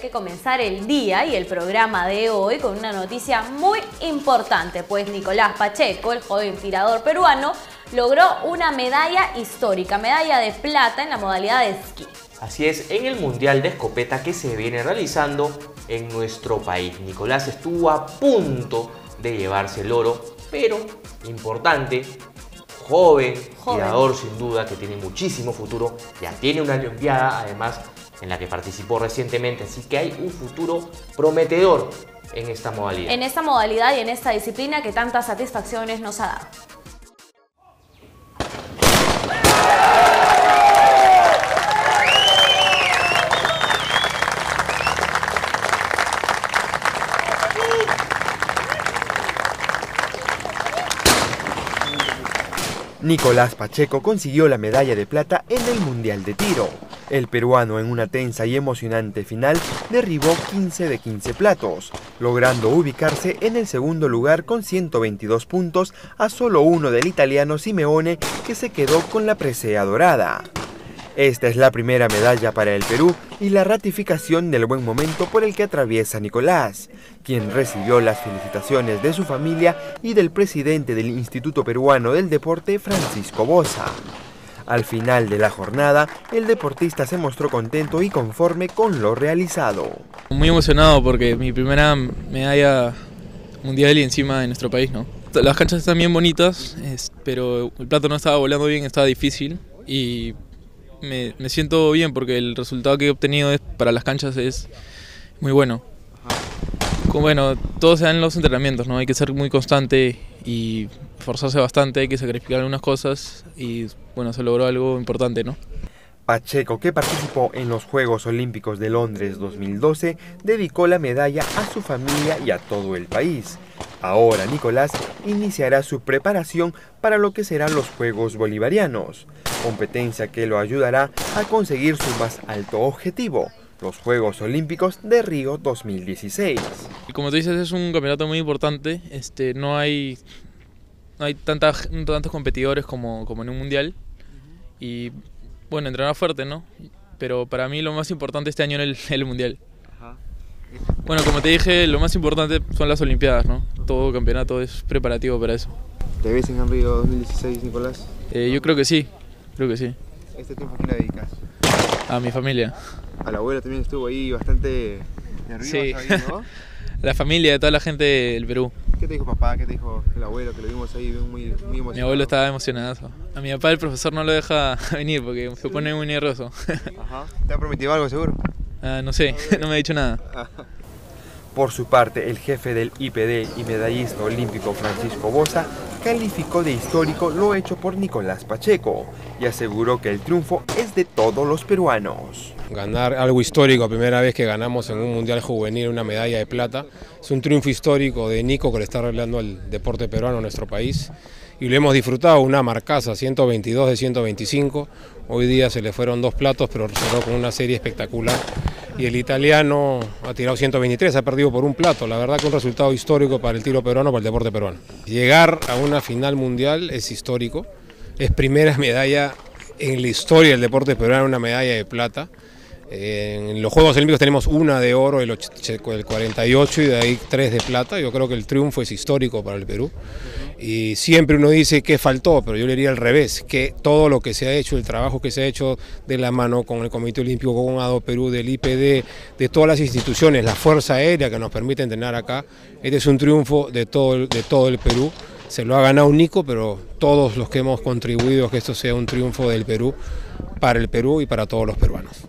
que comenzar el día y el programa de hoy con una noticia muy importante, pues Nicolás Pacheco, el joven tirador peruano, logró una medalla histórica, medalla de plata en la modalidad de esquí. Así es, en el Mundial de Escopeta que se viene realizando en nuestro país. Nicolás estuvo a punto de llevarse el oro, pero importante, joven, tirador sin duda, que tiene muchísimo futuro, ya tiene una olimpiada además en la que participó recientemente, así que hay un futuro prometedor en esta modalidad. En esta modalidad y en esta disciplina que tantas satisfacciones nos ha dado. Nicolás Pacheco consiguió la medalla de plata en el Mundial de Tiro. El peruano en una tensa y emocionante final derribó 15 de 15 platos, logrando ubicarse en el segundo lugar con 122 puntos a solo uno del italiano Simeone, que se quedó con la presea dorada. Esta es la primera medalla para el Perú y la ratificación del buen momento por el que atraviesa Nicolás, quien recibió las felicitaciones de su familia y del presidente del Instituto Peruano del Deporte, Francisco Boza. Al final de la jornada, el deportista se mostró contento y conforme con lo realizado. Muy emocionado porque mi primera medalla mundial y encima de nuestro país, ¿no? Las canchas están bien bonitas, pero el plato no estaba volando bien, estaba difícil y me siento bien porque el resultado que he obtenido para las canchas es muy bueno. Bueno, todo se da en los entrenamientos, ¿no? Hay que ser muy constante y esforzarse bastante, hay que sacrificar algunas cosas y bueno, se logró algo importante, ¿no? Pacheco, que participó en los Juegos Olímpicos de Londres 2012, dedicó la medalla a su familia y a todo el país. Ahora Nicolás iniciará su preparación para lo que serán los Juegos Bolivarianos, competencia que lo ayudará a conseguir su más alto objetivo, los Juegos Olímpicos de Río 2016. Y como tú dices, es un campeonato muy importante, no hay tantos competidores como en un mundial y bueno, entrenar fuerte, ¿no? Pero para mí lo más importante este año es el mundial. Bueno, como te dije, lo más importante son las Olimpiadas, ¿no? Todo campeonato es preparativo para eso. ¿Te ves en Río 2016, Nicolás? Yo creo que sí, ¿Este tiempo a quién le dedicas? A mi familia. Al abuelo también estuvo ahí bastante nervioso, sí. Ahí, ¿no? La familia, toda la gente del Perú. ¿Qué te dijo papá? ¿Qué te dijo el abuelo? Que lo vimos ahí muy emocionado. Mi abuelo estaba emocionado. A mi papá el profesor no lo deja venir porque se pone muy nervioso. Ajá. ¿Te ha prometido algo seguro? No sé, no me ha dicho nada. Por su parte, el jefe del IPD y medallista olímpico Francisco Boza calificó de histórico lo hecho por Nicolás Pacheco y aseguró que el triunfo es de todos los peruanos. Ganar algo histórico, primera vez que ganamos en un mundial juvenil una medalla de plata, es un triunfo histórico de Nico que le está arreglando al deporte peruano a nuestro país y lo hemos disfrutado, una marcaza, 122 de 125, hoy día se le fueron 2 platos pero cerró con una serie espectacular y el italiano ha tirado 123, ha perdido por un plato, la verdad que un resultado histórico para el tiro peruano, para el deporte peruano. Llegar a una final mundial es histórico, es primera medalla en la historia del deporte peruano, una medalla de plata. En los Juegos Olímpicos tenemos una de oro, el 48 y de ahí 3 de plata. Yo creo que el triunfo es histórico para el Perú. Y siempre uno dice que faltó, pero yo le diría al revés, que todo lo que se ha hecho, el trabajo que se ha hecho de la mano con el Comité Olímpico, con ADO Perú, del IPD, de todas las instituciones, la Fuerza Aérea que nos permite entrenar acá, este es un triunfo de todo el Perú. Se lo ha ganado Nico, pero todos los que hemos contribuido a que esto sea un triunfo del Perú, para el Perú y para todos los peruanos.